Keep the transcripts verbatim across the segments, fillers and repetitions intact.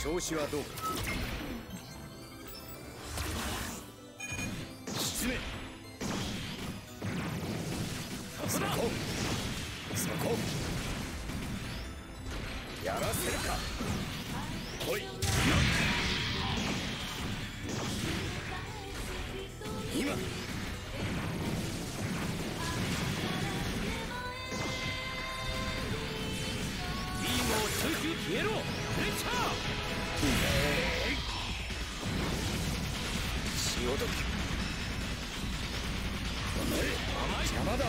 調子はどうか。失明。そこそこやらせるか。来い。今中級消えろ。レッチャー潮時。邪魔だ。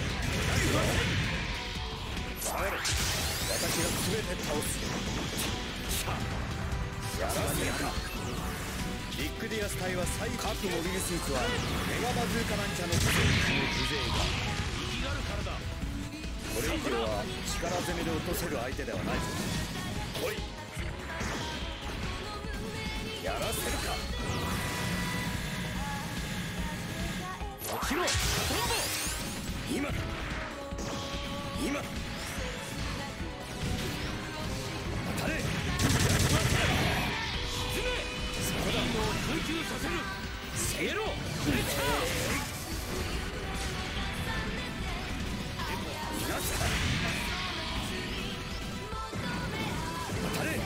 され、私が全て倒す。やらせるか。ビッグディアス隊は最各モビルスーツはメガバズーカランチャの全国の風情が生きがるからだ。 これ以上は力攻めで落とせる相手ではないぞ。来い。やらせるか。 起きろトンボ。 今だ今だ。当たれ。 沈め。そこだ。を空中させる。消えろ。レッチャー逃がすか。当たれ。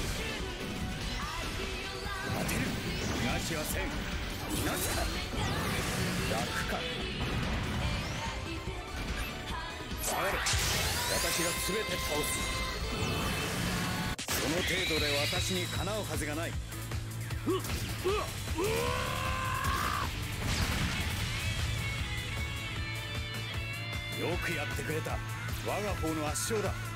当てる。逃がしはせん。逃がすか。楽か。下がれ。私が全て倒す。その程度で私にかなうはずがない。うっうっうよくやってくれた。我が方の圧勝だ。